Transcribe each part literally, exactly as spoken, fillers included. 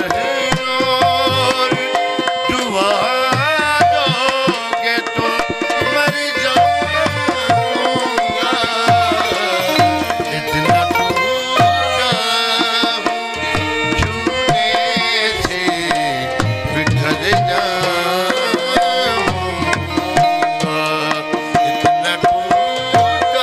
और दुआ दोगे तो मर जाऊंगा। इतना टूटा हूँ छूने से बिखर जाऊंगा। इतना टूटा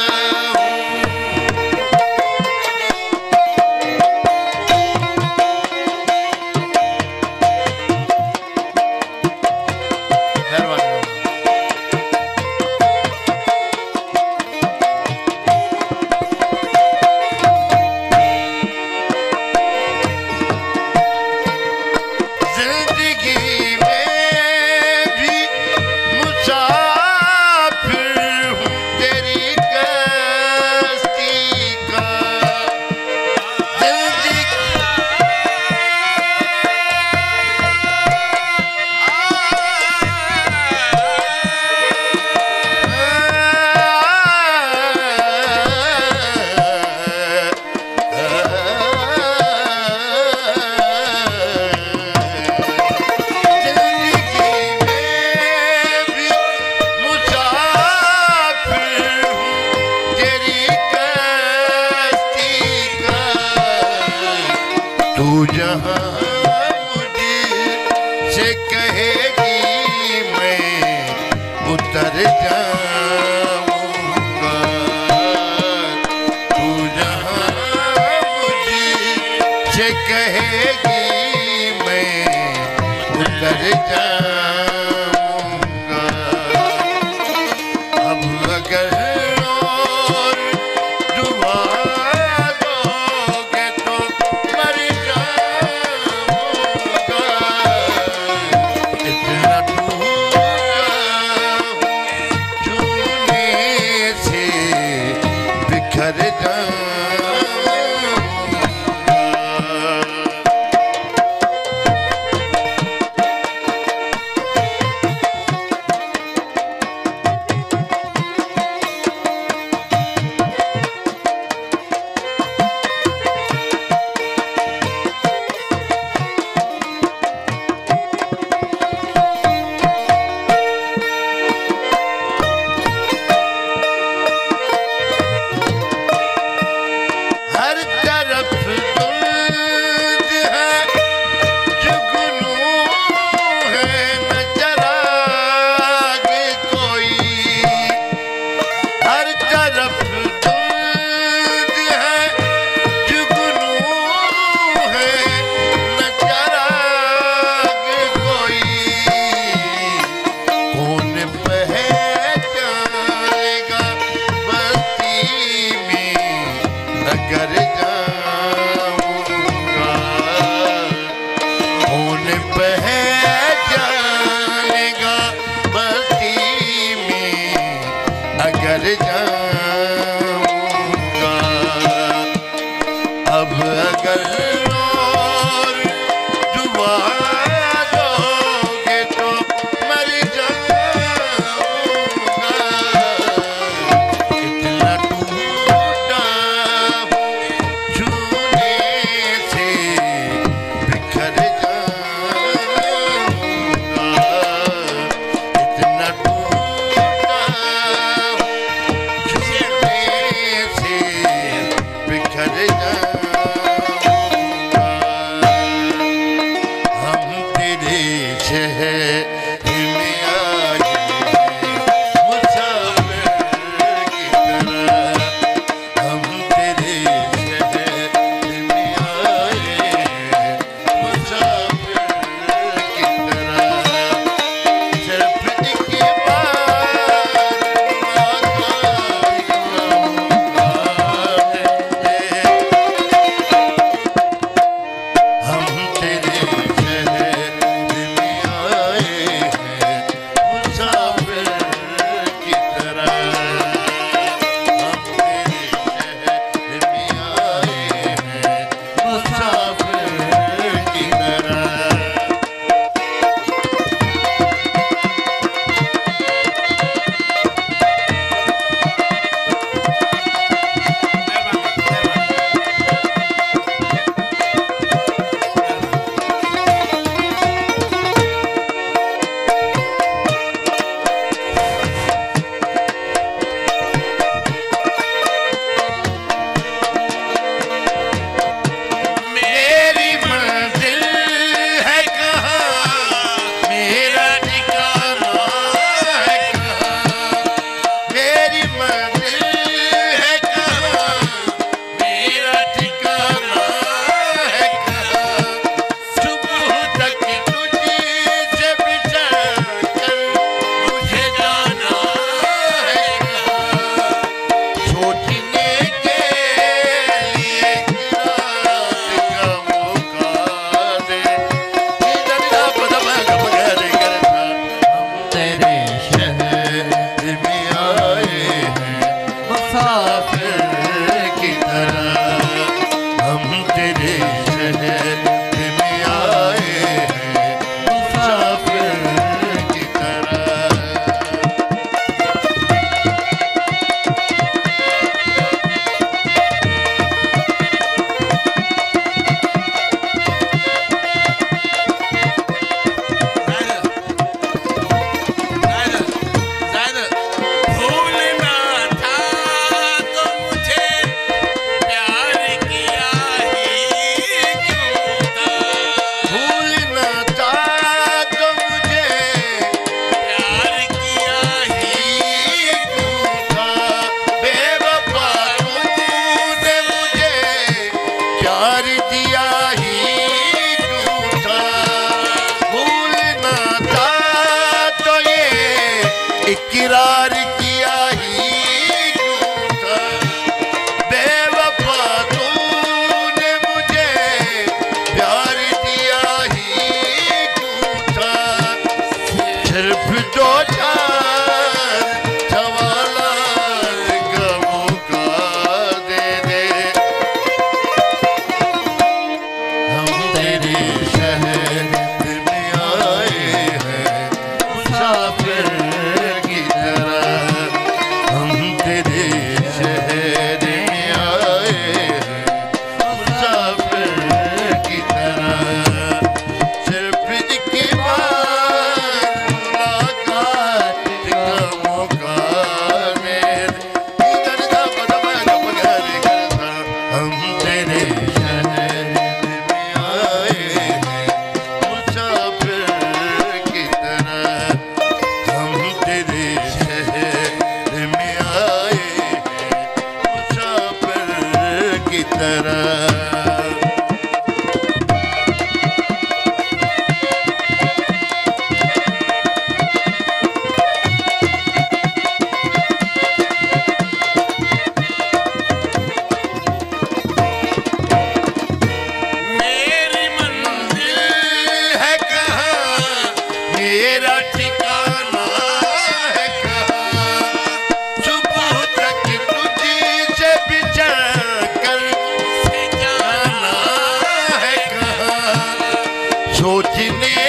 तू जहाँ मुझसे कहेगी मैं उतर जाऊंगा। तू जहाँ मुझसे कहेगी मैं उतर जाऊंगा। अब अगर और दुआ दोगे तो मर जाऊंगा। इतना टूटा छूने से बिखर जाऊंगा। इकरार किया ही क्यों था, बेवफा तूने मुझे प्यार दिया ही क्यों था। सिर्फ दो चार सवालात का मौका दे दे, हम तेरे शहर में आए हैं मुसाफिर की तरह, हम तेरे शहर में आए हैं मुसाफिर की तरह। सिर्फ एक बार मुलाकात का मौका दे दे, करता पता पगार करता, हम तेरे शहर में आए हैं मुसाफिर की तरह, हम तेरे शहर में आए हैं मुसाफिर की तरह। मेरी मंजिल है कहाँ, मेरा ठिकाना है कहाँ, सुबह तक तुझी से बिछड़ कर जाना है कहाँ। सोचने